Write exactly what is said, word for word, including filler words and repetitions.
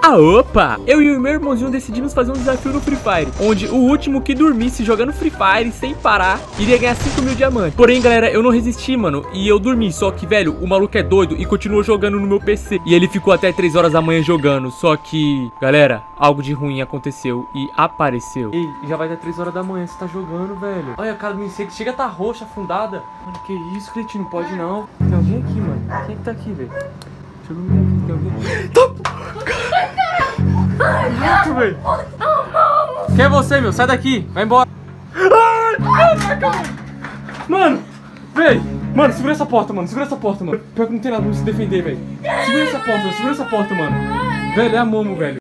Ah, opa! Eu e o meu irmãozinho decidimos fazer um desafio no Free Fire, onde o último que dormisse jogando Free Fire sem parar iria ganhar cinco mil diamantes. Porém, galera, eu não resisti, mano, e eu dormi. Só que, velho, o maluco é doido e continuou jogando no meu P C. E ele ficou até três horas da manhã jogando. Só que, galera, algo de ruim aconteceu e apareceu. Ei, já vai dar três horas da manhã, você tá jogando, velho. Olha a cara do insecto, chega a tá roxa, afundada. Mano, que isso, Cleitinho, não pode não. Tem alguém aqui, mano. Quem é que tá aqui, velho? Deixa eu ver aqui, tem alguém. Tá... Muito, velho. Quem é você, meu? Sai daqui, vai embora. Mano, velho. Mano, segura essa porta, mano. Segura essa porta, mano. Pior que não tem nada pra se defender, velho. Segura essa porta, segura essa porta, mano. Velho, é a Momo, velho.